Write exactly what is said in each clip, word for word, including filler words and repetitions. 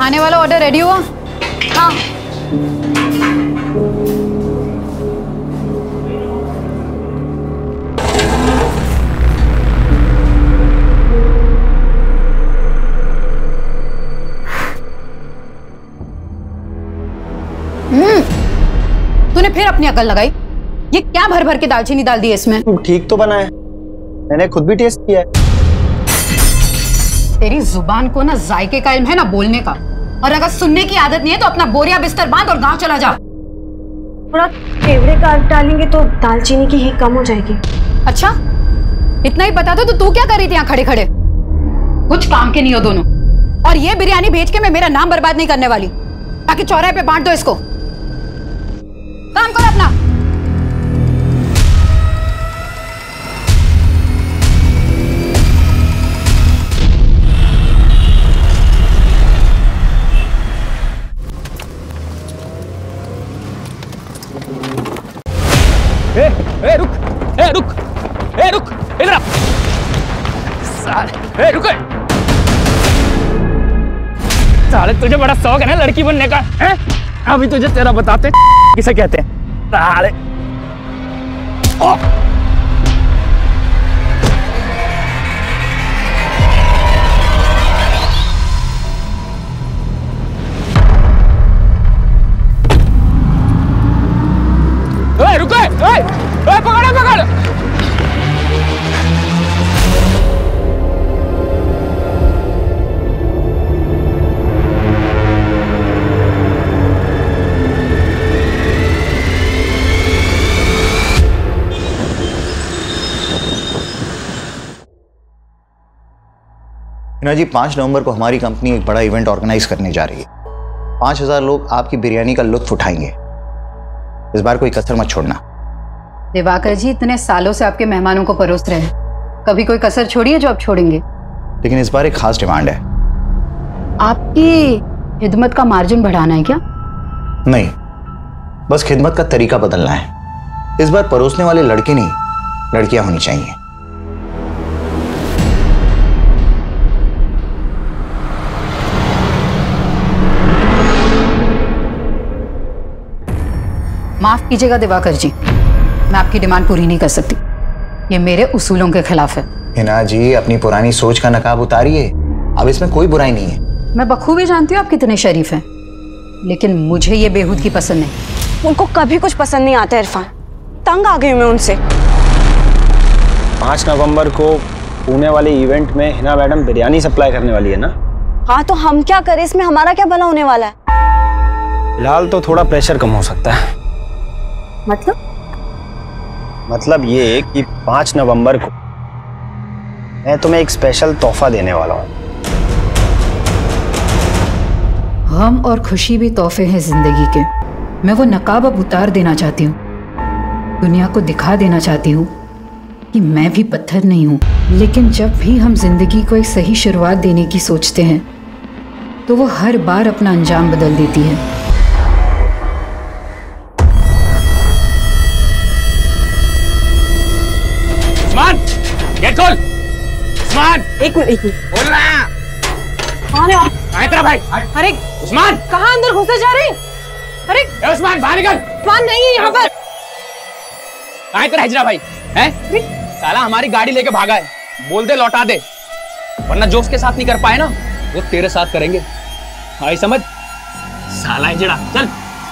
आने वाला order ready हुआ? हाँ। तूने फिर अपनी अकल लगाई? ये क्या भर भर के दालचीनी डाल दी है इसमें? ठीक तो बना है, मैंने खुद भी टेस्ट किया है। तेरी जुबान को ना जायके का इल्म है ना बोलने का, और अगर सुनने की आदत नहीं है तो अपना बोरिया बिस्तर बांध और गांव चला जा। थोड़ा केवड़े का डालेंगे तो दालचीनी की हीट कम हो जाएगी। अच्छा, इतना ही पता था तो तू क्या कर रही थी यहाँ खड़े खड़े? कुछ काम के नहीं हो दोनों। और ये बिरयानी भेज के मैं मेरा नाम बर्बाद नहीं करने वाली, ताकि चौराहे पे बांट दो इसको। काम करो अपना। ए, ए, रुक, ए, रुक, ए, रुक, इधर आ। साले, ए, रुक। साले तुझे बड़ा शौक है ना लड़की बनने का, हैं? अभी तुझे तेरा बताते किसे कहते हैं। साले, ओ। ए, रुको, ए, ए, पकड़, पकड़। हिना जी, पाँच नवंबर को हमारी कंपनी एक बड़ा इवेंट ऑर्गेनाइज करने जा रही है। पाँच हजार लोग आपकी बिरयानी का लुत्फ उठाएंगे। इस बार कोई कसर मत छोड़ना। दिवाकर जी, इतने सालों से आपके मेहमानों को परोस रहे हैं, कभी कोई कसर छोड़ी है जो आप छोड़ेंगे? लेकिन इस बार एक खास डिमांड है। आपकी खिदमत का मार्जिन बढ़ाना है क्या? नहीं, बस खिदमत का तरीका बदलना है। इस बार परोसने वाले लड़के नहीं, लड़कियां होनी चाहिए। माफ कीजिएगा दिवाकर जी, मैं आपकी डिमांड पूरी नहीं कर सकती। ये मेरे उसूलों के खिलाफ है। हिना जी, अपनी पुरानी सोच का नकाब उतारिए। अब इसमें कोई बुराई नहीं है। मैं बखूबी जानती हूँ आप कितने शरीफ हैं, लेकिन मुझे ये बेहूदगी पसंद नहीं। उनको कभी कुछ पसंद नहीं आता इरफान, तंग आ गई मैं उनसे। पाँच नवंबर को पुणे वाले इवेंट में हिना मैडम बिरयानी सप्लाई करने वाली है ना? हाँ, तो हम क्या करें, इसमें हमारा क्या भला होने वाला है? फिलहाल तो थोड़ा प्रेशर कम हो सकता है। मतलब? मतलब ये कि पाँच नवंबर को मैं तुम्हें एक स्पेशल तोहफा देने वाला हूँ। गम और खुशी भी तोहफे हैं जिंदगी के। मैं वो नकाब अब उतार देना चाहती हूँ। दुनिया को दिखा देना चाहती हूँ कि मैं भी पत्थर नहीं हूँ। लेकिन जब भी हम जिंदगी को एक सही शुरुआत देने की सोचते हैं तो वो हर बार अपना अंजाम बदल देती है। उस्मान, गेट खोल। उस्मान, एक मिनट, एक मिनट। बोल रहा। कौन है आप? आए तेरा भाई। अरे उस्मान, कहाँ अंदर घुसे जा रहे हैं? अरे ए उस्मान, बाहर निकल। उस्मान नहीं है यहाँ पर। आए तेरा हिजरा भाई, हैं? साला हमारी गाड़ी लेके भागा है। बोल दे लौटा दे, वरना जो उसके साथ नहीं कर पाए ना वो तेरे साथ करेंगे। आई समझ? साला हिजड़ा, चल।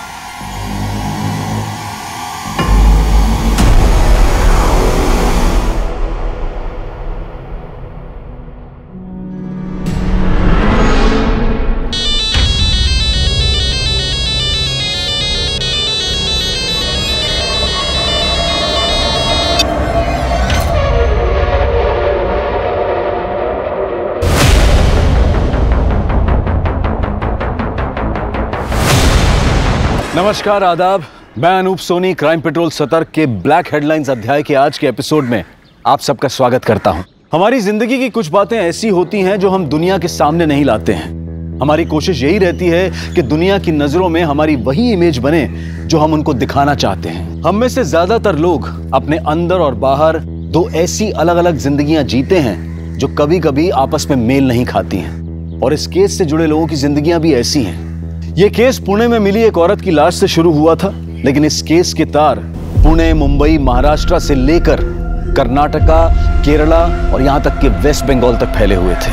नमस्कार, आदाब। मैं अनूप सोनी क्राइम पेट्रोल सतर्क के ब्लैक हेडलाइंस अध्याय के आज के एपिसोड में आप सबका स्वागत करता हूं। हमारी जिंदगी की कुछ बातें ऐसी होती हैं जो हम दुनिया के सामने नहीं लाते हैं। हमारी कोशिश यही रहती है कि दुनिया की नजरों में हमारी वही इमेज बने जो हम उनको दिखाना चाहते हैं। हम में से ज्यादातर लोग अपने अंदर और बाहर दो ऐसी अलग अलग जिंदगियां जीते हैं जो कभी कभी आपस में मेल नहीं खाती हैं। और इस केस से जुड़े लोगों की जिंदगियां भी ऐसी हैं। यह केस पुणे में मिली एक औरत की लाश से शुरू हुआ था, लेकिन इस केस के तार पुणे, मुंबई, महाराष्ट्र से लेकर कर्नाटका, केरला और यहां तक कि वेस्ट बंगाल तक फैले हुए थे।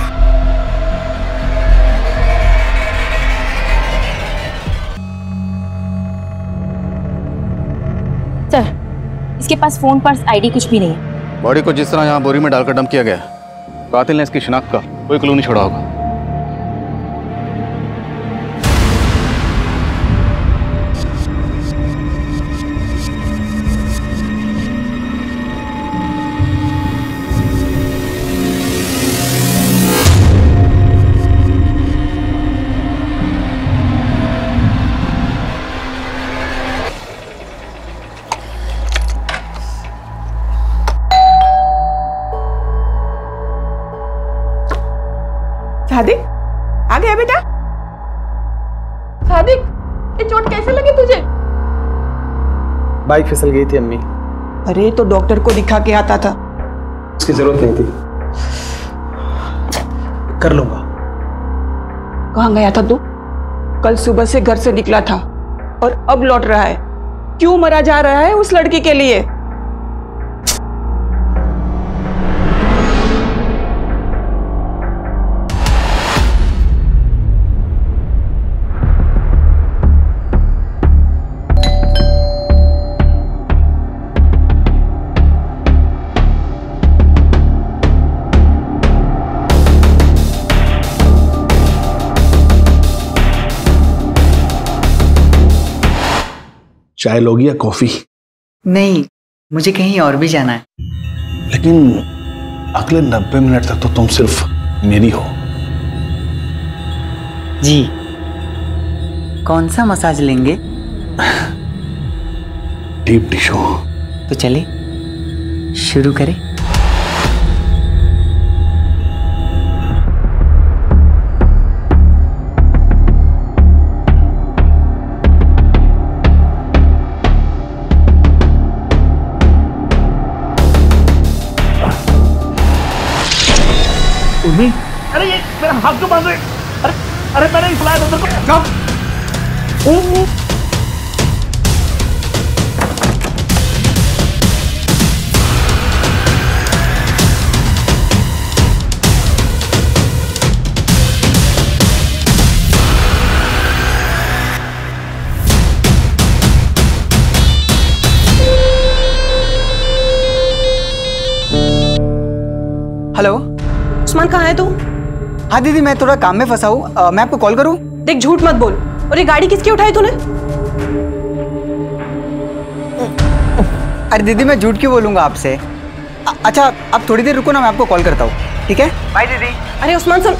सर, इसके पास फोन, पर्स, आईडी कुछ भी नहीं है। बॉडी को जिस तरह यहां बोरी में डालकर डंप किया गया, कातिल ने इसकी शिनाख्त का कोई क्लू नहीं छोड़ा होगा। सादिक, आ गया बेटा? सादिक, ये चोट कैसे लगी तुझे? बाइक फिसल गई थी अम्मी। अरे तो डॉक्टर को दिखा के आता था। उसकी जरूरत नहीं थी, कर लूंगा। कहाँ गया था तू? कल सुबह से घर से निकला था और अब लौट रहा है। क्यों मरा जा रहा है उस लड़की के लिए? चाय लोगी या कॉफी? नहीं, मुझे कहीं और भी जाना है। लेकिन अगले नब्बे मिनट तक तो तुम सिर्फ मेरी हो। जी, कौन सा मसाज लेंगे? Deep tissue. तो चले शुरू करें। अरे ये मेरा हाथ क्यों बांध रहे? अरे अरे मैंने इस लायक अंदर को कब? हेलो उस्मान, कहाँ है तू? हाँ दीदी, मैं थोड़ा काम में फंसा हूँ, मैं आपको कॉल करूँ? देख, झूठ मत बोल। और ये गाड़ी किसकी उठाई तूने? अरे दीदी, मैं झूठ क्यों बोलूँगा आपसे? अच्छा, आप थोड़ी देर रुको ना, मैं आपको कॉल करता हूँ, ठीक है? बाय दीदी। अरे उस्मान सुन।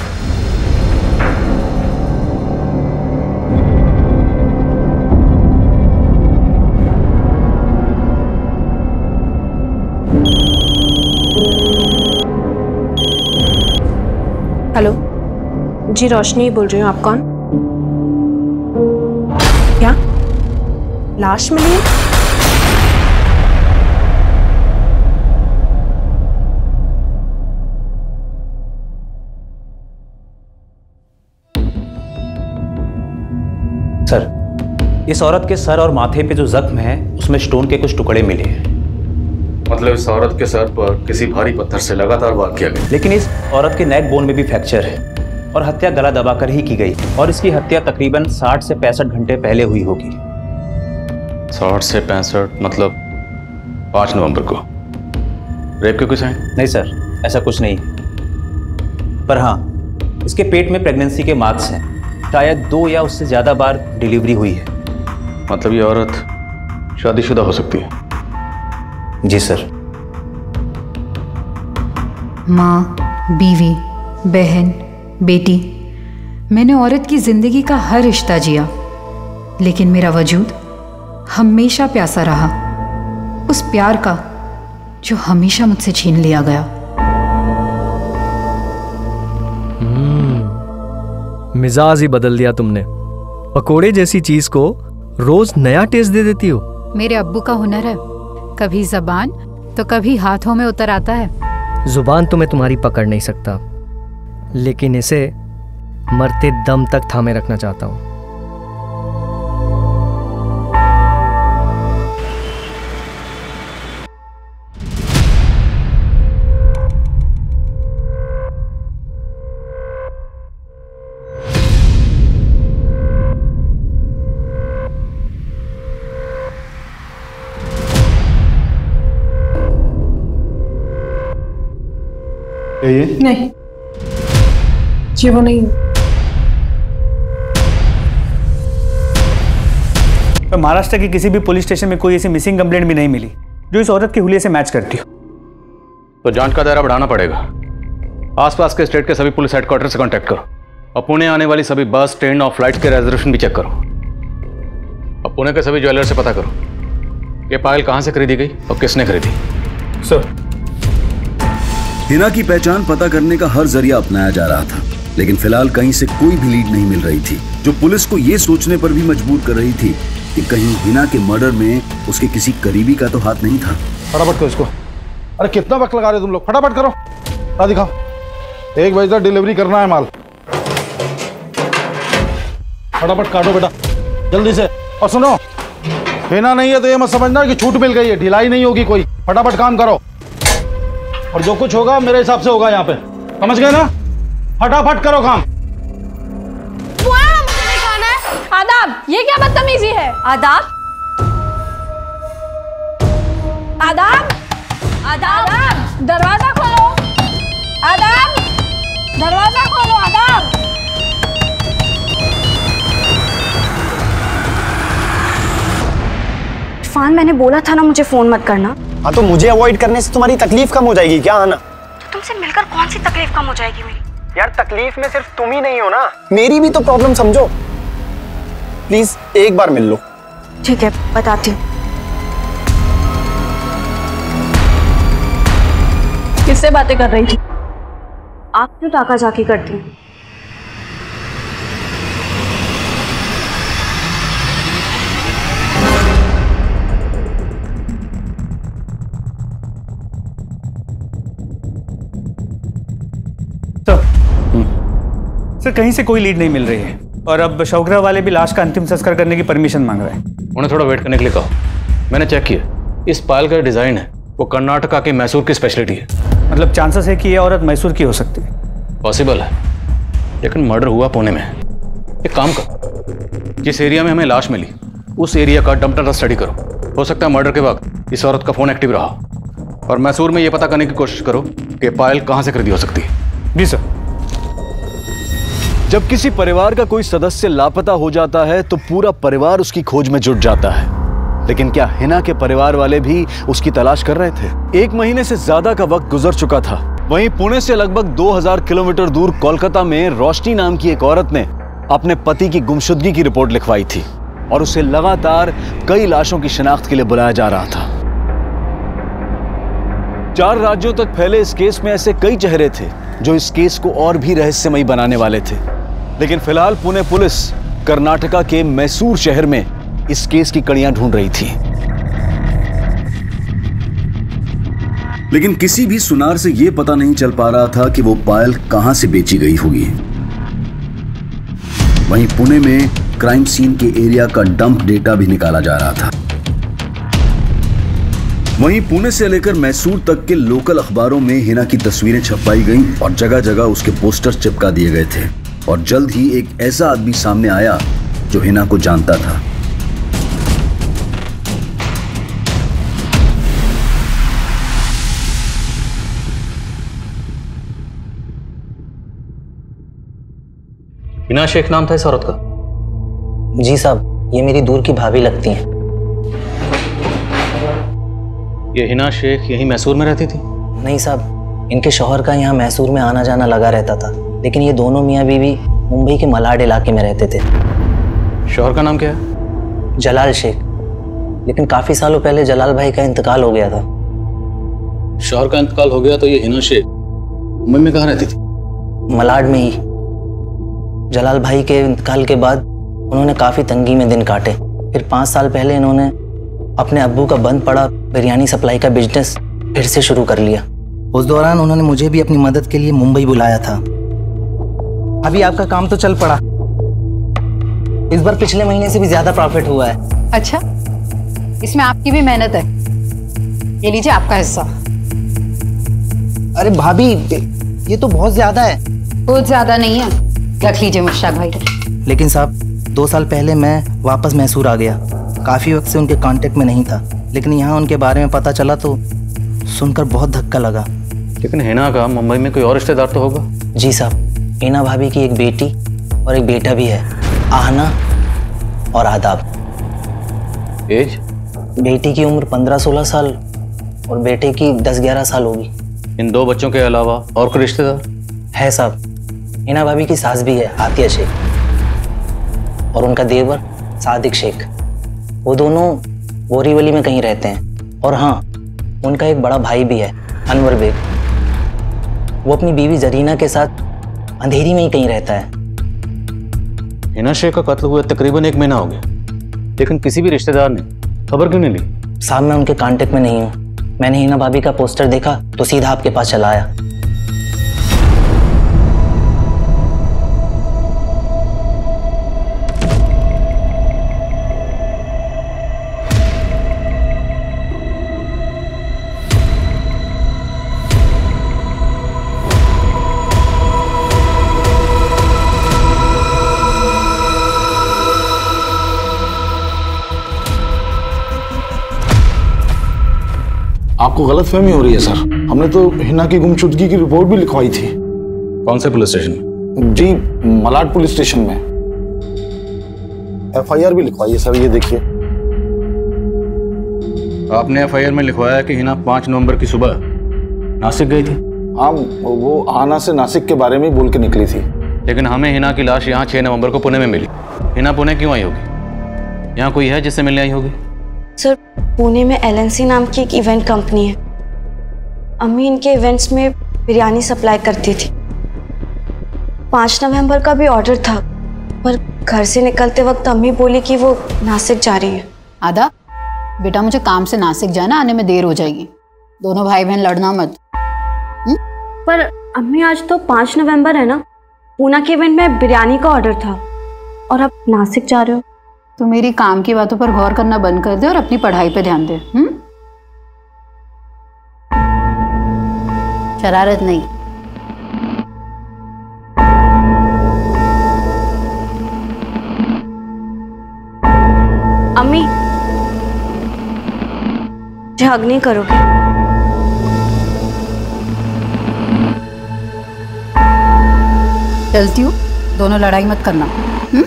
हेलो जी, रोशनी बोल रही हूँ। आप कौन? क्या लाश मिली है? सर, इस औरत के सर और माथे पे जो जख्म है उसमें स्टोन के कुछ टुकड़े मिले हैं। मतलब इस औरत के सर पर किसी भारी पत्थर से लगातार वार किया गया। लेकिन इस औरत के नेक बोन में भी फ्रैक्चर है और हत्या गला दबाकर ही की गई और इसकी हत्या तकरीबन साठ से पैंसठ घंटे पहले हुई होगी। साठ से पैंसठ मतलब पाँच नवंबर को। रेप के कुछ है? नहीं सर, ऐसा कुछ नहीं, पर हाँ, इसके पेट में प्रेगनेंसी के मार्क्स हैं। शायद दो या उससे ज्यादा बार डिलीवरी हुई है। मतलब ये औरत शादीशुदा हो सकती है? जी सर। माँ, बीवी, बहन, बेटी, मैंने औरत की जिंदगी का हर रिश्ता जिया, लेकिन मेरा वजूद हमेशा प्यासा रहा, उस प्यार का जो हमेशा मुझसे छीन लिया गया। मिजाज ही बदल दिया तुमने। पकोड़े जैसी चीज को रोज नया टेस्ट दे देती हो। मेरे अब्बू का हुनर है, कभी जबान तो कभी हाथों में उतर आता है। जुबान तो मैं तुम्हारी पकड़ नहीं सकता, लेकिन इसे मरते दम तक थामे रखना चाहता हूं। ये नहीं, ये वो नहीं। तो महाराष्ट्र के किसी भी पुलिस स्टेशन में कोई ऐसी मिसिंग कंप्लेंट भी नहीं मिली जो इस औरत के हुलिये से मैच करती हो। तो जांच का दायरा बढ़ाना पड़ेगा। आसपास के स्टेट के सभी पुलिस हेडक्वार्टर से कांटेक्ट करो और पुणे आने वाली सभी बस, ट्रेन और फ्लाइट्स के रिजर्वेशन भी चेक करो। अब पुणे के सभी ज्वेलर से पता करो ये पायल कहां से खरीदी गई और किसने खरीदी। सर, हिना की पहचान पता करने का हर जरिया अपनाया जा रहा था, लेकिन फिलहाल कहीं से कोई भी लीड नहीं मिल रही थी, जो पुलिस को यह सोचने पर भी मजबूर कर रही थी कि कहीं हिना के मर्डर में उसके किसी करीबी का तो हाथ नहीं था। फटाफट करो इसको। अरे कितना वक्त लगा रहे हो तुम लोग, फटाफट करो। आ दिखाओ, एक बजे तक डिलीवरी करना है माल। फटाफट काटो बेटा, जल्दी से। और सुनो, हिना नहीं है तो ये मत समझना कि छूट मिल गई है, ढिलाई नहीं होगी कोई। फटाफट काम करो और जो कुछ होगा मेरे हिसाब से होगा यहाँ पे, समझ गए ना? फटाफट करो काम। आदाब, ये क्या बदतमीजी है? आदाब, आदाब, आदाब, दरवाजा खोलो। आदाब, दरवाजा खोलो। आदाब। इरफान, मैंने बोला था ना मुझे फोन मत करना। हाँ, तो मुझे अवॉइड करने से तुम्हारी तकलीफ कम हो जाएगी क्या आना? तो तुमसे मिलकर कौन सी तकलीफ कम हो जाएगी मेरी? यार, तकलीफ में सिर्फ तुम ही नहीं हो ना, मेरी भी तो प्रॉब्लम समझो। प्लीज एक बार मिल लो। ठीक है, बताती हूँ। किससे बातें कर रही थी? आप क्यों ताका झाकी करती हैं? सर, कहीं से कोई लीड नहीं मिल रही है और अब शौकरा वाले भी लाश का अंतिम संस्कार करने की परमिशन मांग रहे हैं। उन्हें थोड़ा वेट करने के लिए कहो। मैंने चेक किया, इस पायल का डिजाइन है वो कर्नाटका के मैसूर की स्पेशलिटी है। मतलब चांसेस है कि ये औरत मैसूर की हो सकती है? पॉसिबल है, लेकिन मर्डर हुआ पुणे में। एक काम करो, जिस एरिया में हमें लाश मिली उस एरिया का डंप डाटा स्टडी करो। हो सकता है मर्डर के वक्त इस औरत का फोन एक्टिव रहा, और मैसूर में यह पता करने की कोशिश करो कि पायल कहां से खरीदी हो सकती है। जी सर। जब किसी परिवार का कोई सदस्य लापता हो जाता है तो पूरा परिवार उसकी खोज में जुट जाता है, लेकिन क्या हिना के परिवार वाले भी उसकी तलाश कर रहे थे? एक महीने से ज्यादा का वक्त गुजर चुका था। वहीं पुणे से लगभग दो हज़ार किलोमीटर दूर कोलकाता में रोशनी नाम की एक औरत ने अपने पति की गुमशुदगी की रिपोर्ट लिखवाई थी और उसे लगातार कई लाशों की शिनाख्त के लिए बुलाया जा रहा था। चार राज्यों तक फैले इस केस में ऐसे कई चेहरे थे जो इस केस को और भी रहस्यमयी बनाने वाले थे, लेकिन फिलहाल पुणे पुलिस कर्नाटका के मैसूर शहर में इस केस की कड़ियां ढूंढ रही थी। लेकिन किसी भी सुनार से यह पता नहीं चल पा रहा था कि वो पायल कहां से बेची गई होगी। वहीं पुणे में क्राइम सीन के एरिया का डंप डेटा भी निकाला जा रहा था। वहीं पुणे से लेकर मैसूर तक के लोकल अखबारों में हिना की तस्वीरें छपवाई गईं और जगह जगह उसके पोस्टर्स चिपका दिए गए थे, और जल्द ही एक ऐसा आदमी सामने आया जो हिना को जानता था। हिना शेख नाम था इस औरत का? जी साहब, ये मेरी दूर की भाभी लगती हैं। ये हिना शेख यहीं मैसूर में रहती थी? नहीं साहब, इनके शौहर का यहाँ मैसूर में आना जाना लगा रहता था, लेकिन ये दोनों मियाँ बीवी मुंबई के मलाड इलाके में रहते थे। शौहर का नाम क्या है? जलाल शेख, लेकिन काफी सालों पहले जलाल भाई का इंतकाल हो गया था। शौहर का इंतकाल हो गया तो ये हिना शेख मुंबई में कहाँ रहती थी? मलाड में ही। जलाल भाई के इंतकाल के बाद उन्होंने काफी तंगी में दिन काटे। फिर पाँच साल पहले इन्होंने अपने अब्बू का बंद पड़ा बिरयानी सप्लाई का बिजनेस फिर से शुरू कर लिया। उस दौरान उन्होंने मुझे भी अपनी मदद के लिए मुंबई बुलाया था। अभी आपका काम तो चल पड़ा। इस बार पिछले महीने से भी ज्यादा प्रॉफिट हुआ है। अच्छा, इसमें आपकी भी मेहनत है। ये लीजिए आपका हिस्सा। अरे भाभी, ये तो बहुत ज्यादा है। बहुत ज्यादा नहीं है, रख लीजिए मुश्ताक भाई। लेकिन साहब, दो साल पहले मैं वापस मैसूर आ गया। काफी वक्त से उनके कांटेक्ट में नहीं था, लेकिन यहाँ उनके बारे में पता चला तो सुनकर बहुत धक्का लगा। लेकिन हिना का मुंबई में कोई और रिश्तेदार तो होगा? जी साहब, हिना भाभी की एक बेटी और एक बेटा भी है, आहना और आदाब। एज? बेटी की उम्र पंद्रह सोलह साल और बेटे की दस ग्यारह साल होगी। इन दो बच्चों के अलावा और कोई रिश्तेदार है साहब? हिना भाभी की सास भी है, आतिया शेख, और उनका देवर सादिक शेख। वो दोनों बोरीवली में कहीं रहते हैं। और हाँ, उनका एक बड़ा भाई भी है, अनवर बेग। वो अपनी बीवी जरीना के साथ अंधेरी में ही कहीं रहता है। हिना शेख का कत्ल हुए तकरीबन एक महीना हो गया, लेकिन किसी भी रिश्तेदार ने खबर क्यों नहीं ली? साहब, मैं उनके कांटेक्ट में नहीं हूँ। मैंने हिना भाभी का पोस्टर देखा तो सीधा आपके पास चला आया। आपको गलतफहमी हो रही है सर। हमने तो हिना की गुमशुदगी की रिपोर्ट भी लिखवाई थी। कौन से पुलिस स्टेशन में? जी, मलाड पुलिस स्टेशन में। एफ आई आर भी लिखवाई है सर, ये देखिए। आपने एफ आई आर में लिखवाया कि हिना पाँच नवंबर की सुबह नासिक गई थी। हाँ, वो आना से नासिक के बारे में बोल के निकली थी। लेकिन हमें हिना की लाश यहाँ छह नवंबर को पुणे में मिली। हिना पुणे क्यों आई होगी? यहाँ कोई है जिससे मिलने आई होगी? सर, पुणे में एल एन सी नाम की एक इवेंट कंपनी है। अम्मी इनके इवेंट्स में बिरयानी सप्लाई करती थी। पाँच नवंबर का भी ऑर्डर था, पर घर से निकलते वक्त अम्मी बोली कि वो नासिक जा रही है। आदा, बेटा मुझे काम से नासिक जाना, आने में देर हो जाएगी। दोनों भाई बहन लड़ना मत। हुँ? पर अम्मी, आज तो पाँच नवंबर है ना। पूना के इवेंट में बिरयानी का ऑर्डर था और अब नासिक जा रहे हो। तो मेरी काम की बातों पर गौर करना बंद कर दे और अपनी पढ़ाई पे ध्यान दे। हम्म? शरारत नहीं। अम्मी, हग नहीं करोगे? चलती हूँ, दोनों लड़ाई मत करना। हुँ?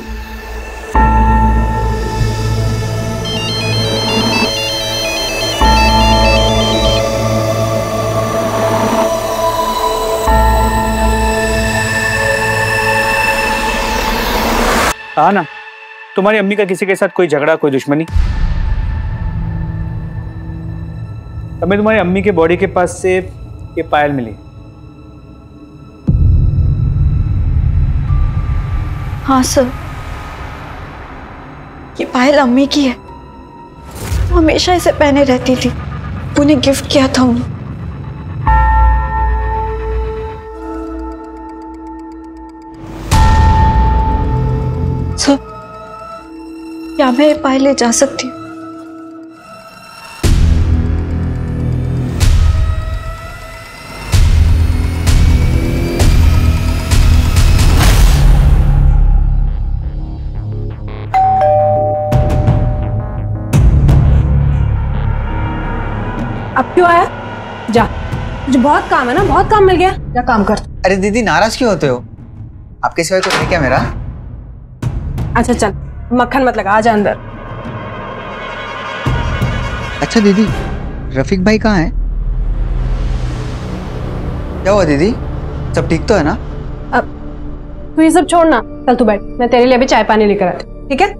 हाँ ना, तुम्हारी अम्मी का किसी के साथ कोई झगड़ा, कोई दुश्मनी? हमें तुम्हारी अम्मी के बॉडी के पास से ये पायल मिली। हाँ सर, ये पायल अम्मी की है। वो हमेशा इसे पहने रहती थी। उन्हें गिफ्ट किया था उन्हें। सर, क्या मैं ये पायल ले जा सकती हूँ? अब क्यों आया? जा, मुझे बहुत काम है ना, बहुत काम मिल गया, जा काम कर। अरे दीदी, नाराज क्यों होते हो? आपके सिवाय कुछ है क्या मेरा? अच्छा चल, मक्खन मत लगा, आजा अंदर। अच्छा दीदी, रफीक भाई कहाँ है? क्या हुआ दीदी, सब ठीक तो है ना? अब तू ये सब छोड़ना, चल तू बैठ, मैं तेरे लिए अभी चाय पानी लेकर आती हूँ, ठीक है?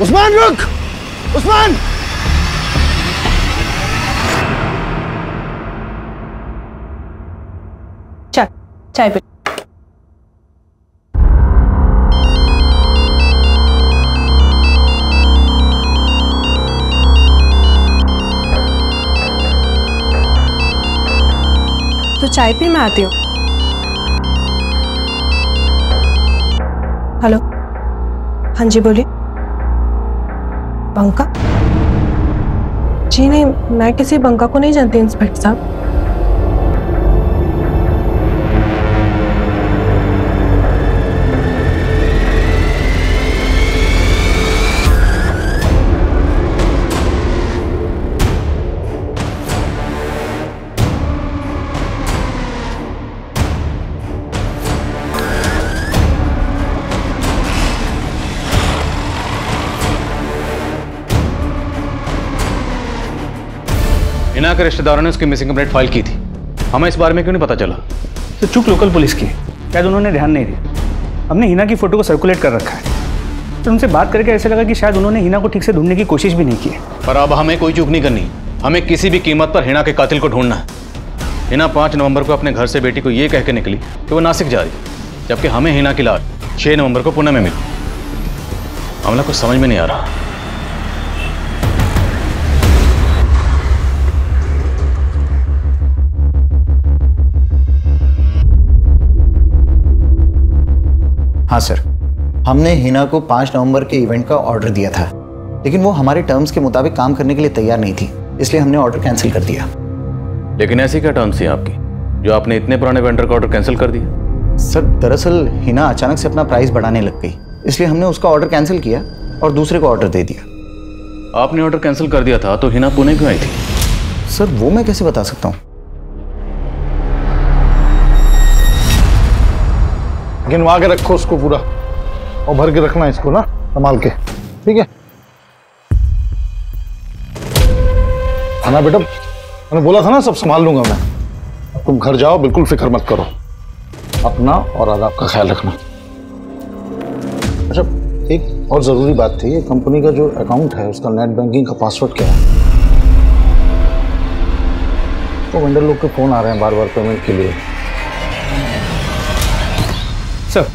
उस्मान रुक, उस्मान। चल चाय पी। तो चाय पी, मैं आती हूँ। हेलो, हाँ जी बोलिए। बंका? जी नहीं, मैं किसी बंका को नहीं जानती इंस्पेक्टर साहब। हिना के रिश्तेदारों ने उसकी मिसिंग कंप्लेंट फाइल की थी। हमें इस बारे में क्यों नहीं पता चला? तो चूक लोकल पुलिस की, शायद उन्होंने ध्यान नहीं दिया। हमने हिना की फोटो को सर्कुलेट कर रखा है, तो उनसे बात करके ऐसा लगा कि शायद उन्होंने हिना को ठीक से ढूंढने की कोशिश भी नहीं की है। पर अब हमें कोई चूक नहीं करनी, हमें किसी भी कीमत पर हिना के कातिल को ढूंढना है। हिना पाँच नवंबर को अपने घर से बेटी को ये कह के निकली कि वो नासिक जा रही, जबकि हमें हिना की लाश छह नवंबर को पुणे में मिली। मामला कुछ समझ में नहीं आ रहा। हाँ सर, हमने हिना को पाँच नवंबर के इवेंट का ऑर्डर दिया था, लेकिन वो हमारे टर्म्स के मुताबिक काम करने के लिए तैयार नहीं थी, इसलिए हमने ऑर्डर कैंसिल कर दिया। लेकिन ऐसी क्या टर्म्स थी आपकी जो आपने इतने पुराने वेंडर का ऑर्डर कैंसिल कर दिया? सर दरअसल हिना अचानक से अपना प्राइस बढ़ाने लग गई, इसलिए हमने उसका ऑर्डर कैंसिल किया और दूसरे को ऑर्डर दे दिया। आपने ऑर्डर कैंसिल कर दिया था तो हिना पुणे क्यों आई थी? सर वो मैं कैसे बता सकता हूँ। गिनवा के रखो उसको पूरा और भर के रखना इसको ना, संभाल के, ठीक है? खाना बेटा, मैंने बोला था ना सब संभाल लूंगा मैं। तुम घर जाओ, बिल्कुल फिक्र मत करो, अपना और आदाब का ख्याल रखना। अच्छा, एक और जरूरी बात थी, कंपनी का जो अकाउंट है उसका नेट बैंकिंग का पासवर्ड क्या है? तो वेंडर लोग के फोन आ रहे हैं बार बार पेमेंट के लिए। सर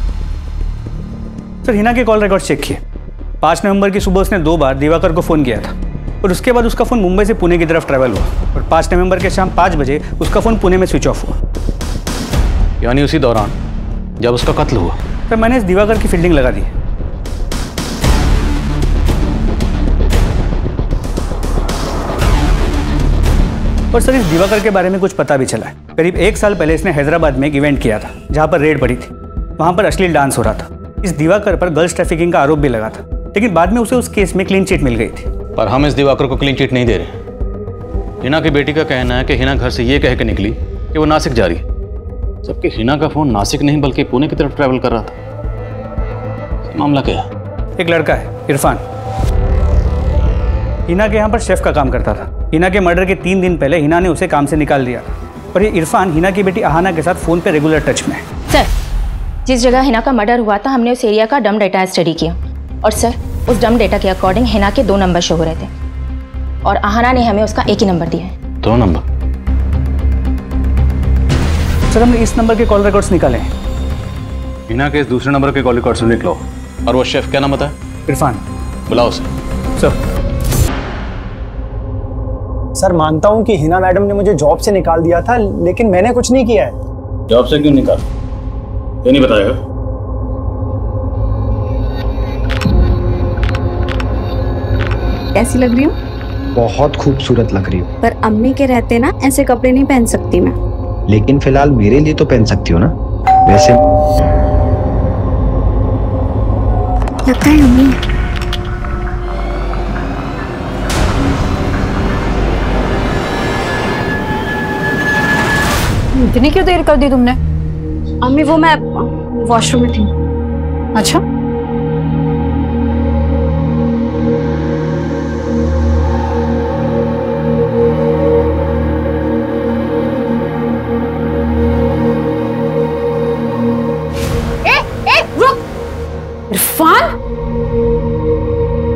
सर हिना के कॉल रिकॉर्ड चेक किए। पाँच नवंबर की सुबह उसने दो बार दिवाकर को फ़ोन किया था और उसके बाद उसका फ़ोन मुंबई से पुणे की तरफ ट्रैवल हुआ और पाँच नवंबर के शाम पाँच बजे उसका फ़ोन पुणे में स्विच ऑफ हुआ। यानी उसी दौरान जब उसका कत्ल हुआ। सर मैंने इस दिवाकर की फील्डिंग लगा दी। और सर इस दिवाकर के बारे में कुछ पता भी चला है। करीब एक साल पहले इसने हैदराबाद में एक इवेंट किया था जहां पर रेड पड़ी थी। वहां पर अश्लील डांस हो रहा था। इस दिवाकर पर गर्ल्स ट्रैफिकिंग का आरोप भी लगा था, लेकिन बाद में उसे उस केस में क्लीन चिट मिल गई थी। पर हम इस दिवाकर को क्लीन चिट नहीं दे रहे। हिना की बेटी का कहना है कि हिना घर से ये कह के निकली कि वो नासिक जा रही है, जबकि हिना का फोन नासिक नहीं बल्कि पुणे की तरफ ट्रैवल कर रहा था। मामला क्या है? एक लड़का है इरफान, हिना के यहाँ पर शेफ का काम करता था। हिना के मर्डर के तीन दिन पहले हिना ने उसे काम से निकाल दिया और ये इरफान हिना की बेटी आहाना के साथ फोन पे रेगुलर टच में है। सर, जिस जगह हिना का मर्डर हुआ था हमने उस एरिया का डम डेटा स्टडी किया और सर उस डम डेटा के अकॉर्डिंग हिना के दो नंबर शो हो रहे थे और आहाना ने हमें उसका एक ही नंबर दिया है। दो नंबर? सर हमने इस नंबर के कॉल रिकॉर्ड्स निकाले हैं। हिना के इस दूसरे नंबर के कॉल रिकॉर्ड्स लिख लो। और वो शेफ क्या नाम बताया? इरफान। बुलाओ उसे। सर सर मानता हूं कि हिना मैडम ने मुझे जॉब से निकाल दिया था, लेकिन मैंने कुछ नहीं किया है। जॉब से क्यों निकाल? ये नहीं बताएगा? कैसी लग रही हूँ? बहुत खूबसूरत लग रही हो। पर अम्मी के रहते ना ऐसे कपड़े नहीं पहन सकती मैं। लेकिन फिलहाल मेरे लिए तो पहन सकती हो ना। वैसे लगता है अम्मी। इतनी क्यों देर कर दी तुमने? अम्मी वो मैं वॉशरूम में थी। अच्छा, ए, ए, रुक। इरफान,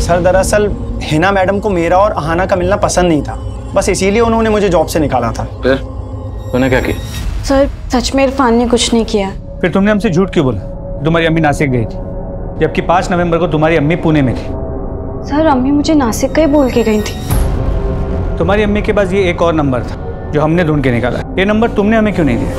सर दरअसल हिना मैडम को मेरा और अहाना का मिलना पसंद नहीं था, बस इसीलिए उन्होंने मुझे जॉब से निकाला था। फिर तूने क्या किया? सर सच में इरफान ने कुछ नहीं किया। फिर तुमने हमसे झूठ क्यों बोला? तुम्हारी अम्मी नासिक गई थी, जबकि पाँच नवंबर को तुम्हारी अम्मी पुणे में थी। सर अम्मी मुझे नासिक का ही बोल के गई थी। तुम्हारी अम्मी के पास ये एक और नंबर था जो हमने ढूंढ के निकाला। ये नंबर तुमने हमें क्यों नहीं दिया?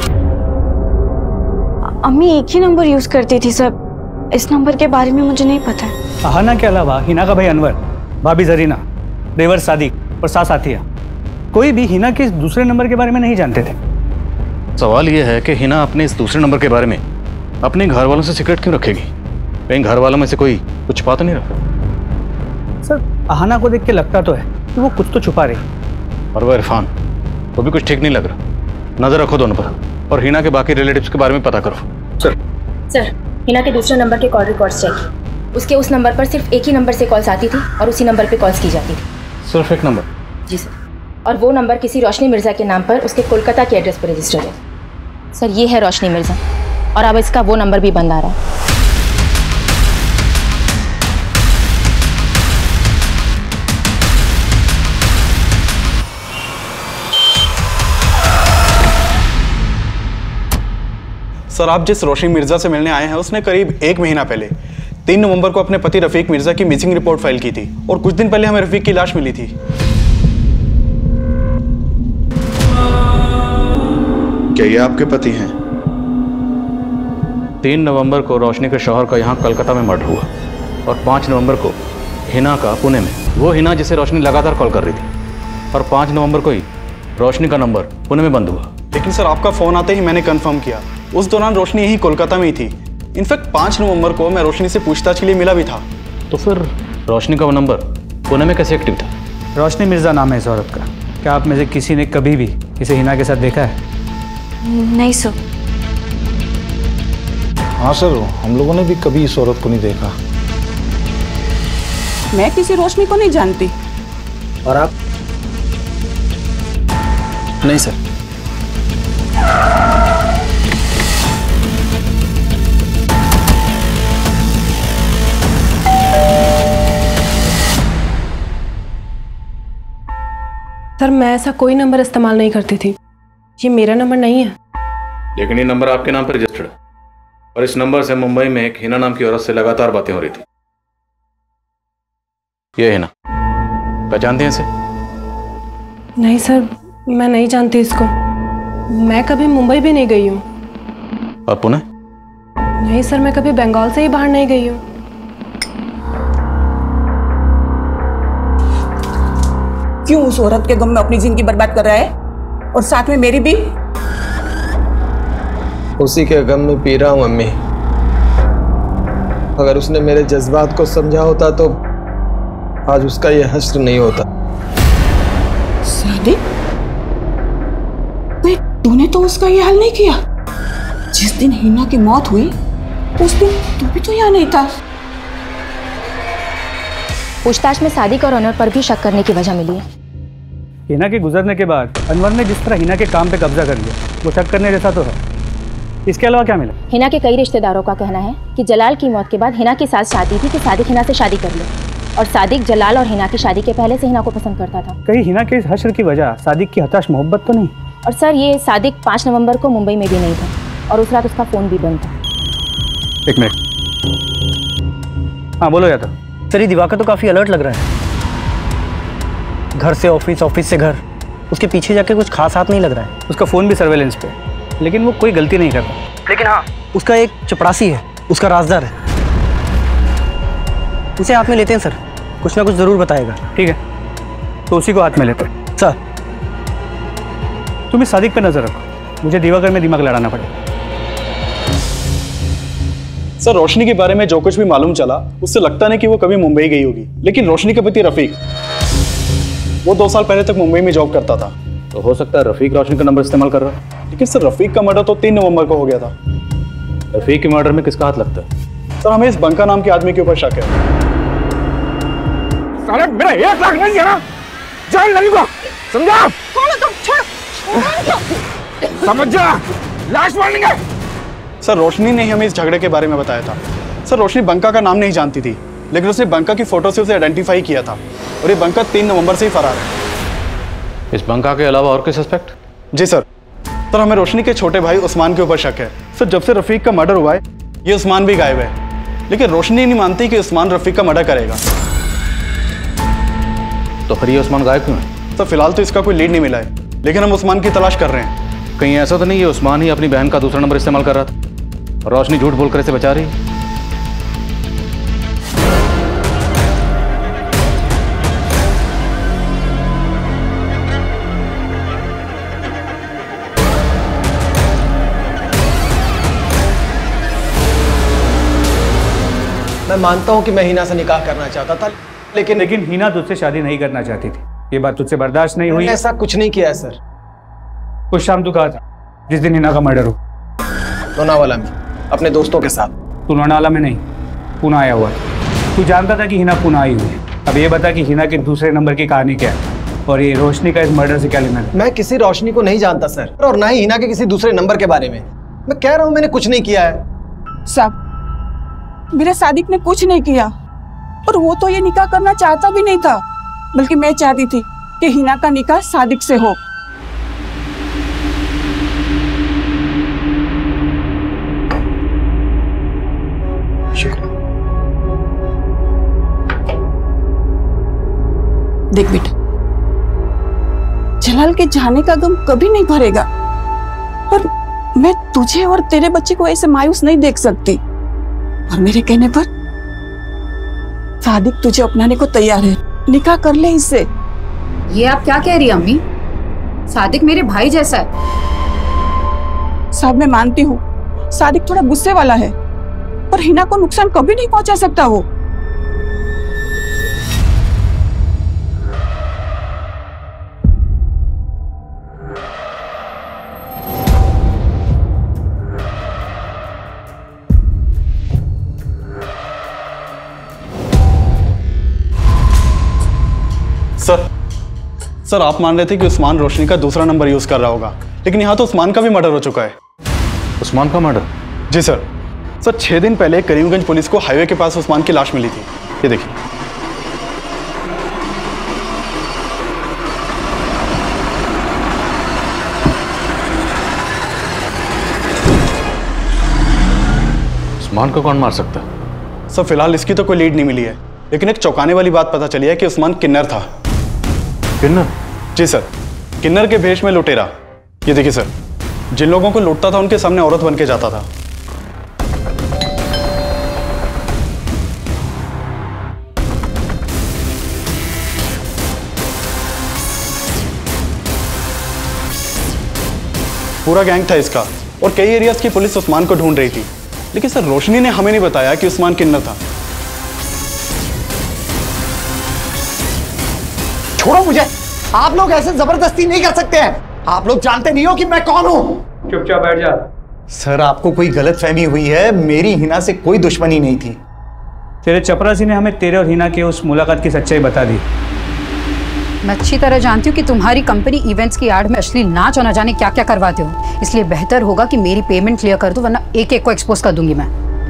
अम्मी एक ही नंबर यूज करती थी सर, इस नंबर के बारे में मुझे नहीं पता है। अहाना के अलावा हिना का भाई अनवर, भाभी जरीना, देवर सादिक और सास आतिया, कोई भी हिना के इस दूसरे नंबर के बारे में नहीं जानते थे। सवाल यह है कि हिना अपने इस दूसरे नंबर के बारे में अपने घर वालों से सीक्रेट क्यों रखेगी? कहीं घर वालों में से कोई कुछ छुपा तो नहीं रखा? सर अहाना को देख के लगता तो है कि वो कुछ तो छुपा रही, और वो इरफान, वो भी कुछ ठीक नहीं लग रहा। नजर रखो दोनों पर और हिना के बाकी रिलेटिव्स के बारे में पता करो। सर सर हिना के दूसरे नंबर के कॉल रिकॉर्ड्स चेक किए। उसके उस नंबर पर सिर्फ एक ही नंबर से कॉल्स आती थी और उसी नंबर पे कॉल्स की जाती थी। सिर्फ एक नंबर? जी सर, और वो नंबर किसी रोशनी मिर्ज़ा के नाम पर उसके कोलकाता के एड्रेस पर रजिस्टर्ड है। सर ये है रोशनी मिर्ज़ा, और अब इसका वो नंबर भी बंद आ रहा है। सर आप जिस रोशनी मिर्जा से मिलने आए हैं उसने करीब एक महीना पहले तीन नवंबर को अपने पति रफीक मिर्जा की मिसिंग रिपोर्ट फाइल की थी, और कुछ दिन पहले हमें रफीक की लाश मिली थी। क्या ये आपके पति हैं? तीन नवंबर को रोशनी के शौहर का यहाँ कलकत्ता में मर्डर हुआ और पाँच नवंबर को हिना का पुणे में। वो हिना जिसे रोशनी लगातार कॉल कर रही थी, और पाँच नवंबर को ही रोशनी का नंबर पुणे में बंद हुआ। लेकिन सर आपका फोन आते ही मैंने कंफर्म किया, उस दौरान रोशनी यही कोलकाता में ही थी। इनफैक्ट पाँच नवंबर को मैं रोशनी से पूछताछ के लिए मिला भी था। तो फिर रोशनी का वो नंबर पुणे में कैसे एक्टिव था? रोशनी मिर्ज़ा नाम है इस औरत का। क्या आप में से किसी ने कभी भी इसे हिना के साथ देखा है? नहीं सर। हाँ सर, हम लोगों ने भी कभी इस औरत को नहीं देखा। मैं किसी रोशनी को नहीं जानती। और आप? नहीं सर। सर मैं ऐसा कोई नंबर इस्तेमाल नहीं करती थी, ये मेरा नंबर नहीं है। लेकिन ये नंबर आपके नाम पर रजिस्टर्ड है, और इस नंबर से मुंबई में एक हिना नाम की औरत से लगातार बातें हो रही थी। ये हिना, पहचानते हैं इसे? नहीं सर, मैं नहीं जानती इसको। मैं कभी मुंबई भी नहीं गई हूँ। और पुणे? नहीं सर, मैं कभी बंगाल से ही बाहर नहीं गई हूँ। क्यों उस औरत के गम में अपनी जिंदगी बर्बाद कर रहा है, और साथ में मेरी भी? उसी के गम में पी रहा हूं अम्मी। अगर उसने मेरे जज्बात को समझा होता तो आज उसका यह हश्र नहीं होता। सादिक, तूने तो उसका ये हाल नहीं किया। जिस दिन हिना की मौत हुई उस दिन तू भी तो यहाँ नहीं था। पूछताछ में सादिक और अनवर पर भी शक करने की वजह मिली है। हिना के गुजरने के बाद अनवर ने जिस तरह हिना के काम पे कब्जा कर लिया, वो शक करने जैसा तो है। इसके अलावा क्या मिला? हिना के कई रिश्तेदारों का कहना है कि जलाल की मौत के बाद हिना की सास चाहती थी कि सादिक हिना से शादी कर ले, और सादिक जलाल और हिना की शादी के पहले से हिना को पसंद करता था। कहीं हिना के इस हश्र की वजह सादिक की हताश मोहब्बत तो नहीं? और सर ये सादिक पाँच नवंबर को मुंबई में भी नहीं था, और उस रात उसका फोन भी बंद था। एक मिनट। हाँ बोलो यादव। सर ये दिवाकर तो काफ़ी अलर्ट लग रहा है। घर से ऑफिस, ऑफिस से घर, उसके पीछे जाके कुछ खास हाथ नहीं लग रहा है। उसका फ़ोन भी सर्वेलेंस पे, लेकिन वो कोई गलती नहीं कर रहा। लेकिन हाँ, उसका एक चपरासी है, उसका राजदार है। उसे हाथ में लेते हैं सर, कुछ ना कुछ ज़रूर बताएगा। ठीक है, तो उसी को हाथ में लेते हैं। सर तुम इस सादिक पे नजर रखो, मुझे दिवाकर में दिमाग लड़ाना पड़ेगा। सर रोशनी के बारे में जो कुछ भी मालूम चला उससे लगता नहीं कि वो कभी मुंबई गई होगी। लेकिन रोशनी के पति रफीक, वो दो साल पहले तक मुंबई में जॉब करता था। तो हो सकता है रफीक रोशनी का नंबर इस्तेमाल कर रहा है। लेकिन सर रफीक का मर्डर तो तीन नवंबर को हो गया था। रफीक के मर्डर में किसका हाथ लगता है? सर हमें इस बंका नाम के आदमी के ऊपर शक है। साले मेरा एक लाख नहीं है ना, जान लगेगा, समझा? समझ जा, लाश मारेंगे। सर रोशनी ने ही हमें इस झगड़े के बारे में बताया था। सर रोशनी बंका का नाम नहीं जानती थी, लेकिन उसने बंका की फोटो से उसे आइडेंटिफाई किया था और ये बंका तीन नवंबर से ही फरार है। इस बंका के अलावा और कोई सस्पेक्ट? जी सर। सर हमें रोशनी के छोटे भाई उस्मान के ऊपर शक है। सर जब से रफीक का मर्डर हुआ है ये उस्मान भी गायब है, लेकिन रोशनी नहीं मानती कि उस्मान रफीक का मर्डर करेगा। तो फिर ये उस्मान गायब क्यों है? सर फिलहाल तो इसका कोई लीड नहीं मिला है, लेकिन हम उस्मान की तलाश कर रहे हैं। कहीं ऐसा तो नहीं है उस्मान ही अपनी बहन का दूसरा नंबर इस्तेमाल कर रहा था और रोशनी झूठ बोलकर इसे बचा रही है? मैं मानता हूं कि मैं हिना से निकाह करना चाहता था, लेकिन लेकिन हिना तुझसे शादी नहीं करना चाहती थी। ये बात तुझसे बर्दाश्त नहीं हुई। ऐसा कुछ नहीं किया है सर। कुछ शाम तू कहा था जिस दिन हिना का मर्डर हो? लोनावाला में अपने दोस्तों के साथ। तू लोनावाला में नहीं, पुणे आया हुआ था। तू जानता था कि हिना पुणे आई हुई है। अब ये बता कि हिना के दूसरे नंबर की कहानी क्या है और ये रोशनी का इस मर्डर से क्या लेना है? मैं किसी रोशनी को नहीं जानता सर, और ना ही हिना के किसी दूसरे नंबर के बारे में। मैं कह रहा हूँ मैंने कुछ नहीं किया है। साहब मेरे सादिक ने कुछ नहीं किया, और वो तो ये निकाह करना चाहता भी नहीं था, बल्कि मैं चाहती थी कि हिना का निकाह सादिक से हो। देख बेटा, जलाल के जाने का गम कभी नहीं भरेगा, पर मैं तुझे और तेरे बच्चे को ऐसे मायूस नहीं देख सकती। और मेरे कहने पर सादिक तुझे अपनाने को तैयार है। निकाह कर ले इससे। ये आप क्या कह रही हैं अम्मी? सादिक मेरे भाई जैसा है। साहब मैं मानती हूँ सादिक थोड़ा गुस्से वाला है, पर हिना को नुकसान कभी नहीं पहुंचा सकता वो। सर सर आप मान रहे थे कि उस्मान रोशनी का दूसरा नंबर यूज कर रहा होगा, लेकिन यहाँ तो उस्मान का भी मर्डर हो चुका है। उस्मान का मर्डर? जी सर। सर छह दिन पहले करीमगंज पुलिस को हाईवे के पास उस्मान की लाश मिली थी। ये देखिए। उस्मान को कौन मार सकता है? सर फिलहाल इसकी तो कोई लीड नहीं मिली है, लेकिन एक चौंकाने वाली बात पता चली है कि उस्मान किन्नर था। किन्नर? जी सर, किन्नर के भेष में लुटेरा। ये देखिए सर, जिन लोगों को लूटता था उनके सामने औरत बन के जाता था। पूरा गैंग था इसका, और कई एरियाज की पुलिस उस्मान को ढूंढ रही थी, लेकिन सर रोशनी ने हमें नहीं बताया कि उस्मान किन्नर था। छोड़ो मुझे, आप लोग ऐसे जबरदस्ती नहीं कर सकते हैं। आप लोग जानते नहीं हो कि मैं कौन हूं। चुपचाप बैठ जा। सर आपको कोई गलतफहमी हुई है, मेरी हिना से कोई दुश्मनी नहीं थी। तेरे चपरासी ने हमें तेरे और हिना के उस मुलाकात की सच्चाई बता दी। मैं अच्छी तरह जानती हूँ कि तुम्हारी कंपनी इवेंट्स की आड़ में अश्लील नाच और न जाने क्या क्या करवाते हो, इसलिए बेहतर होगा कि मेरी पेमेंट क्लियर कर दो, वरना एक एक को एक्सपोज कर दूंगी मैं।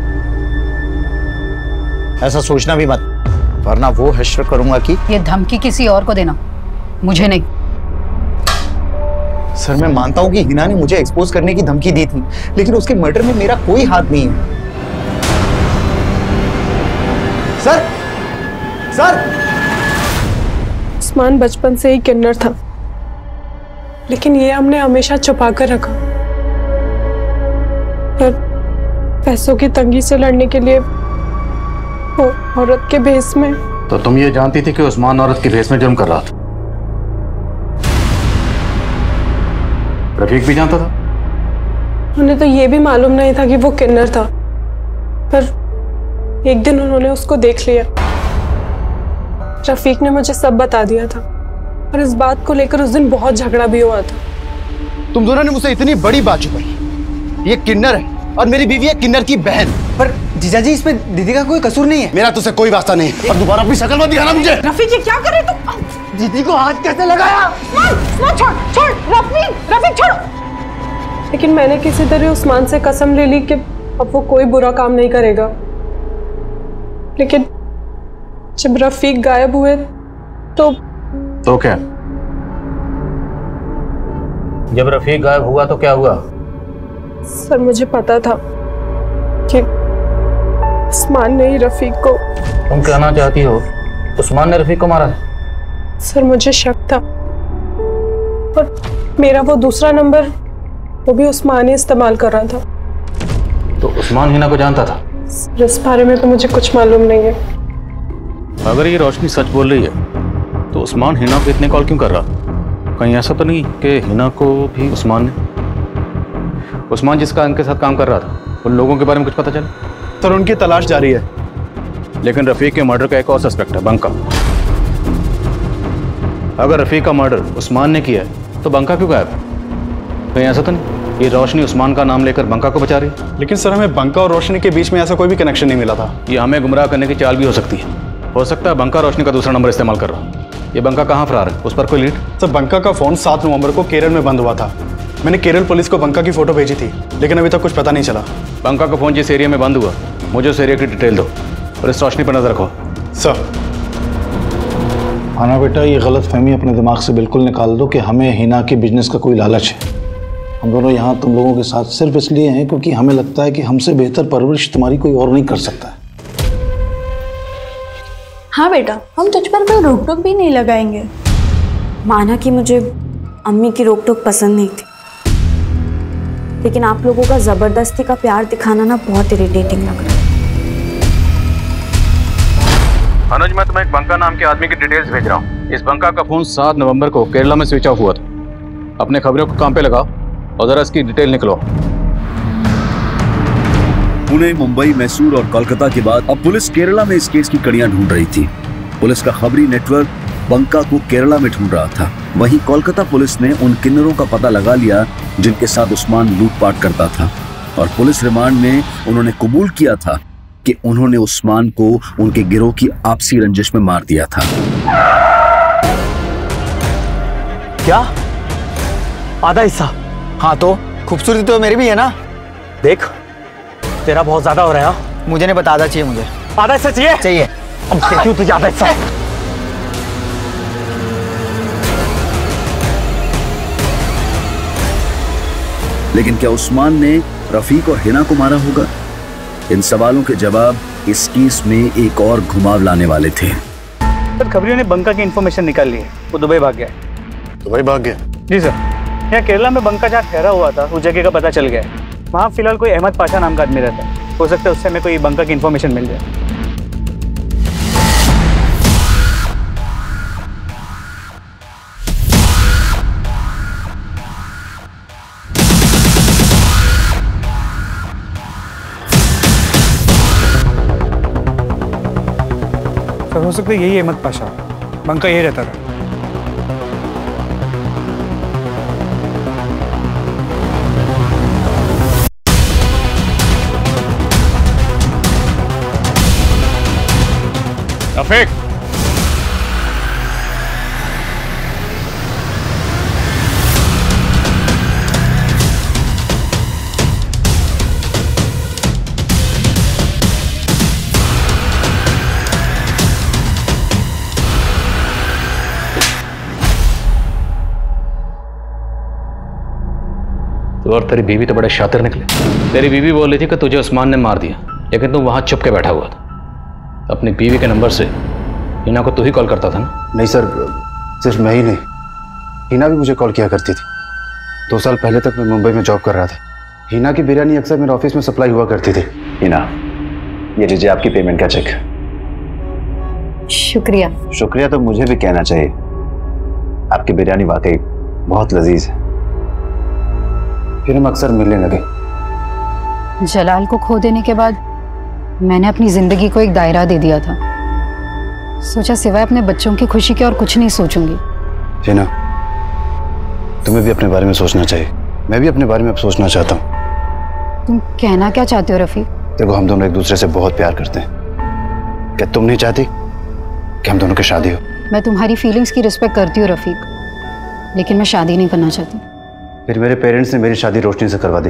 ऐसा सोचना भी मत, वरना वो हश्र करूंगा कि ये धमकी किसी और को देना, मुझे नहीं। सर मैं मानता हूं कि हिना ने मुझे एक्सपोज करने की धमकी दी थी, लेकिन उसके मर्डर में मेरा कोई हाथ नहीं है। सर सर उस्मान बचपन से ही किन्नर था, लेकिन ये हमने हमेशा छुपा कर रखा। पर पैसों की तंगी से लड़ने के लिए वो औरत के भेष में। तो तुम ये जानती थी कि उस्मान औरत के भेष में जुर्म कर रहा था? रफीक भी जानता था? उन्हें तो ये भी मालूम नहीं था कि वो किन्नर था, पर एक दिन उन्होंने उसको देख लिया। रफीक ने मुझे सब बता दिया था, और इस बात को लेकर उस दिन बहुत झगड़ा भी हुआ था। तुम दोनों ने मुझसे इतनी बड़ी बात छुपाई। ये किन्नर है और मेरी बीवी है किन्नर की बहन। पर जीजाजी इसमें दीदी का कोई कसूर नहीं है। मेरा तुझसे कोई वास्ता नहीं है, और दोबारा अपनी शक्ल मत दिखाना मुझे। रफीक ये क्या कर रहे तुम? दीदी को हाथ कैसे लगाया? छोड़ छोड़ छोड़ रफीक रफीक छोड़। लेकिन मैंने किसी तरह उस्मान से कसम ले ली कि अब वो कोई बुरा काम नहीं करेगा, लेकिन जब रफीक गायब हुए तो तो क्या? जब रफीक गायब हुआ तो क्या हुआ? सर मुझे पता था कि उस्मान ने ही रफीक को। तुम कहना चाहती हो उस्मान ने रफीक को मारा? सर मुझे शक था, और मेरा वो दूसरा नंबर वो भी उस्मान ही इस्तेमाल कर रहा था। तो उस्मान हिना को जानता था? सर इस बारे में तो मुझे कुछ मालूम नहीं है। अगर ये रोशनी सच बोल रही है तो उस्मान हिना को इतने कॉल क्यों कर रहा? कहीं ऐसा तो नहीं कि हिना को भी उस्मान ने, उस्मान जिसका इनके साथ काम कर रहा था, उन लोगों के बारे में कुछ पता चला? सर उनकी तलाश जारी है। लेकिन रफीक के मर्डर का एक और सस्पेक्ट है, बंका। अगर रफीक का मर्डर उस्मान ने किया है तो बंका क्यों गायब है? कहीं ऐसा तो नहीं ये रोशनी उस्मान का नाम लेकर बंका को बचा रही है? लेकिन सर हमें बंका और रोशनी के बीच में ऐसा कोई भी कनेक्शन नहीं मिला था। ये हमें गुमराह करने की चाल भी हो सकती है। हो सकता है बंका रोशनी का दूसरा नंबर इस्तेमाल कर रहा। ये बंका कहाँ फरार है, उस पर कोई लीड? सर बंका का फोन सात नवंबर को केरल में बंद हुआ था। मैंने केरल पुलिस को बंका की फोटो भेजी थी, लेकिन अभी तक कुछ पता नहीं चला। बंका का फोन जिस एरिया में बंद हुआ, मुझे उस एरिया की डिटेल दो और इस रोशनी पर नजर रखो। सर आना बेटा, ये गलत फहमी अपने दिमाग से बिल्कुल निकाल दो कि हमें हिना के बिजनेस का कोई लालच है। हम दोनों यहाँ तुम लोगों के साथ सिर्फ इसलिए हैं क्योंकि हमें लगता है कि हमसे बेहतर परवरिश तुम्हारी कोई और नहीं कर सकता है। हाँ बेटा, हम तुझ पर कोई रोक टोक भी नहीं लगाएंगे। माना कि मुझे अम्मी की रोक टोक पसंद नहीं थी, लेकिन आप लोगों का जबरदस्ती का प्यार दिखाना ना बहुत इरिटेटिंग लग रहा है। अनुज, मैं तुम्हें एक बंका नाम के आदमी की डिटेल्स भेज रहा हूँ। इस बंका का फोन सात नवंबर को केरला में स्विच ऑफ हुआ था। अपने खबरों को काम पे लगाओ और जरा इसकी डिटेल निकलो। पुणे, मुंबई, मैसूर और कोलकाता के बाद अब पुलिस केरला में इस केस की कड़ियां ढूंढ रही थी। पुलिस का खबरी नेटवर्क बंका को केरला में ढूंढ रहा था। वहीं कोलकाता पुलिस ने उन किन्नरों का पता लगा लिया जिनके साथ उस्मान लूटपाट करता था, और पुलिस रिमांड में उन्होंने कबूल किया था कि उन्होंने उस्मान को उनके गिरोह की आपसी रंजिश में मार दिया था। क्या? आधा हिस्सा? हाँ तो खूबसूरती तो मेरी भी है ना। देख तेरा बहुत ज्यादा हो रहा है। मुझे नहीं पता, आधा चाहिए मुझे। आधा हिस्सा चाहिए? चाहिए। अब क्यों तुझे आधा हिस्सा? लेकिन क्या उस्मान ने रफीक और हिना को मारा होगा? इन सवालों के जवाब इस केस में एक और घुमाव लाने वाले थे। सर खबरियों ने बंका की इंफॉर्मेशन निकाल ली है। वो दुबई भाग गया है। दुबई भाग गया? जी सर। यहाँ केरला में बंका जहाँ ठहरा हुआ था उस जगह का पता चल गया है। वहाँ फिलहाल कोई अहमद पाशा नाम का आदमी रहता है। हो सकता है उससे हमें कोई बंका की इंफॉर्मेशन मिल जाए। सर हो सकता है यही अहमद पाशा, बंका यही रहता था। रफीक, तो और तेरी बीवी तो बड़े शातिर निकले। तेरी बीवी बोल रही थी कि तुझे उस्मान ने मार दिया, लेकिन तुम वहां चुप के बैठा हुआ था। अपनी बीवी के नंबर से हिना को तू ही कॉल करता था ना? नहीं सर, सिर्फ मैं ही नहीं, हिना भी मुझे कॉल किया करती थी। दो साल पहले तक मैं मुंबई में जॉब कर रहा था। हिना की बिरयानी अक्सर मेरे ऑफिस में सप्लाई हुआ करती थी। हिना, ये लीजिए आपकी पेमेंट का चेक। शुक्रिया। शुक्रिया तो मुझे भी कहना चाहिए। आपकी बिरयानी वाकई बहुत लजीज है। फिर हम अक्सर मिलने लगे। जलाल को खो देने के बाद मैंने अपनी जिंदगी को एक दायरा दे दिया था। सोचा सिवाय अपने बच्चों की खुशी के और कुछ नहीं सोचूंगी। हिना, तुम्हें भी अपने बारे में सोचना चाहिए। मैं भी अपने बारे में अब सोचना चाहता हूँ। तुम कहना क्या चाहते हो रफीक? देखो, हम दोनों एक दूसरे से बहुत प्यार करते हैं। क्या तुम नहीं चाहती कि हम दोनों की शादी हो? मैं तुम्हारी फीलिंग्स की रिस्पेक्ट करती हूँ रफीक, लेकिन मैं शादी नहीं करना चाहती। फिर मेरे पेरेंट्स ने मेरी शादी रोशनी से करवा दी।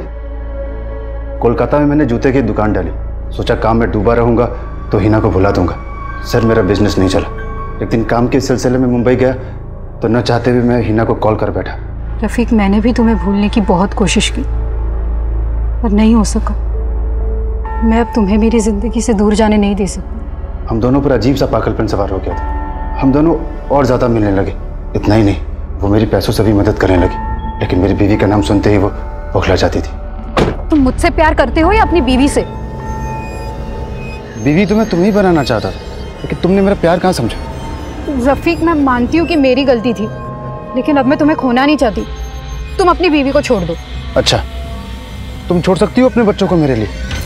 कोलकाता में मैंने जूते की दुकान डाली। सोचा काम में डूबा रहूंगा तो हिना को भुला दूंगा, सर मेरा बिजनेस नहीं चला। एक दिन काम के सिलसिले में मुंबई गया तो न चाहते हुए मैं हिना को कॉल कर बैठा। रफीक, मैंने भी तुम्हें भूलने की बहुत कोशिश की पर नहीं हो सका। मैं अब तुम्हें मेरी जिंदगी से दूर जाने नहीं दे सकती। हम दोनों पर अजीब सा पागलपन सवार हो गया था। हम दोनों और ज्यादा मिलने लगे। इतना ही नहीं, वो मेरी पैसों से भी मदद करने लगी, लेकिन मेरी बीवी का नाम सुनते ही वो बौखला जाती थी। तुम मुझसे प्यार करते हो या अपनी बीवी से? बीवी तो मैं तुम्हें ही बनाना चाहता था, लेकिन तुमने मेरा प्यार कहाँ समझा? रफीक, मैं मानती हूँ कि मेरी गलती थी, लेकिन अब मैं तुम्हें खोना नहीं चाहती। तुम अपनी बीवी को छोड़ दो। अच्छा, तुम छोड़ सकती हो अपने बच्चों को मेरे लिए?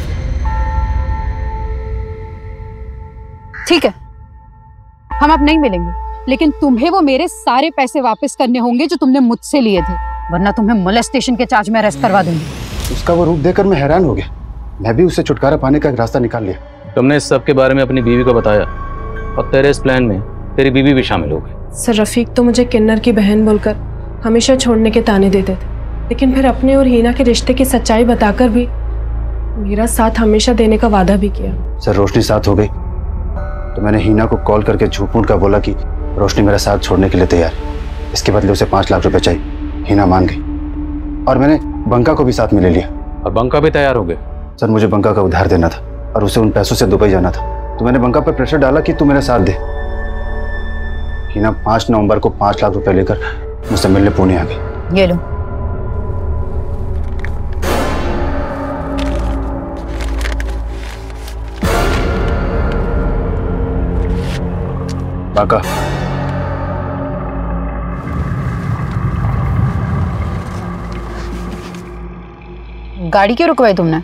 ठीक है, हम अब नहीं मिलेंगे, लेकिन तुम्हें वो मेरे सारे पैसे वापस करने होंगे जो तुमने मुझसे लिए थे, वरना तुम्हें मोलेस्टेशन के चार्ज में अरेस्ट करवा दूंगी। उसका वो रूप देखकर मैं हैरान हो गया। मैं भी उससे छुटकारा पाने का एक रास्ता निकाल लिया। तुमने इस सब के बारे में अपनी बीवी को बताया और तेरे इस प्लान में तेरी बीवी भी शामिल हो गई। सर, रफीक तो मुझे किन्नर की बहन बोलकर हमेशा छोड़ने के ताने देते थे, लेकिन फिर अपने और हीना के रिश्ते की सच्चाई बताकर भी मेरा साथ हमेशा देने का वादा भी किया। सर, रोशनी साथ हो गई तो मैंने हीना को कॉल करके झूठ मूठ का बोला कि रोशनी मेरा साथ छोड़ने के लिए तैयार। इसके बदले उसे पाँच लाख रुपए चाहिए। हीना मान गई और मैंने बंका को भी साथ में ले लिया। और बंका भी तैयार हो गए? सर, मुझे बंका का उधार देना था और उसे उन पैसों से दुबई जाना था, तो मैंने बंका पर प्रेशर डाला कि तू मेरा साथ दे। हीना पाँच नवंबर को पाँच लाख रुपए लेकर मुझसे मिलने पुणे आ गई। ये लो। बाका, गाड़ी क्यों रुकवाई तुमने?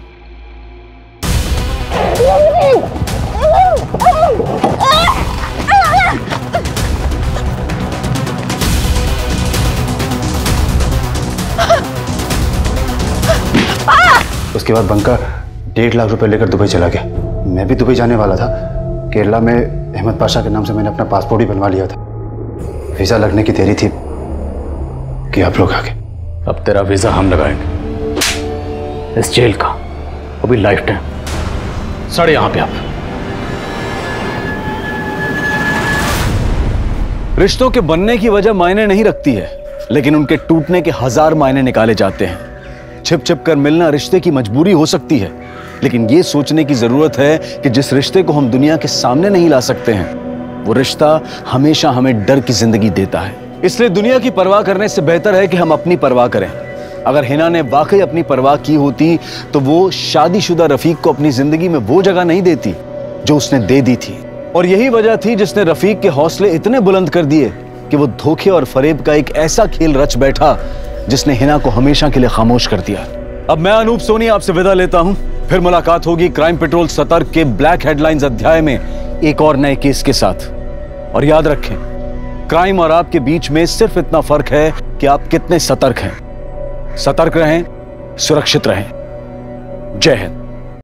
उसके बाद बंका डेढ़ लाख रुपए लेकर दुबई चला गया। मैं भी दुबई जाने वाला था। केरला में अहमद पाशा के नाम से मैंने अपना पासपोर्ट ही बनवा लिया था। वीजा लगने की देरी थी कि आप लोग आ गए। अब तेरा वीजा हम लगाएंगे, इस जेल का, वो भी लाइफ टाइम। सड़े यहां पे आप। रिश्तों के बनने की वजह मायने नहीं रखती है, लेकिन उनके टूटने के हजार मायने निकाले जाते हैं। छिप छिप कर मिलना रिश्ते की मजबूरी हो सकती है, लेकिन यह सोचने की जरूरत है कि जिस रिश्ते को हम दुनिया के सामने नहीं ला सकते हैं, वो रिश्ता हमेशा हमें डर की जिंदगी देता है। इसलिए दुनिया की परवाह करने से बेहतर है कि हम अपनी परवाह करें। अगर हिना ने वाकई अपनी परवाह की होती तो वो शादीशुदा रफीक को अपनी जिंदगी में वो जगह नहीं देती जो उसने दे दी थी। और यही वजह थी जिसने रफीक के हौसले इतने बुलंद कर दिए कि वो धोखे और फरेब का एक ऐसा खेल रच बैठा जिसने हिना को हमेशा के लिए खामोश कर दिया। अब मैं अनूप सोनी आपसे विदा लेता हूं। फिर मुलाकात होगी क्राइम पेट्रोल सतर्क के ब्लैक हेडलाइंस अध्याय में एक और नए केस के साथ। और याद रखें, क्राइम और आपके बीच में सिर्फ इतना फर्क है कि आप कितने सतर्क हैं। सतर्क रहें, सुरक्षित रहें। जय हिंद।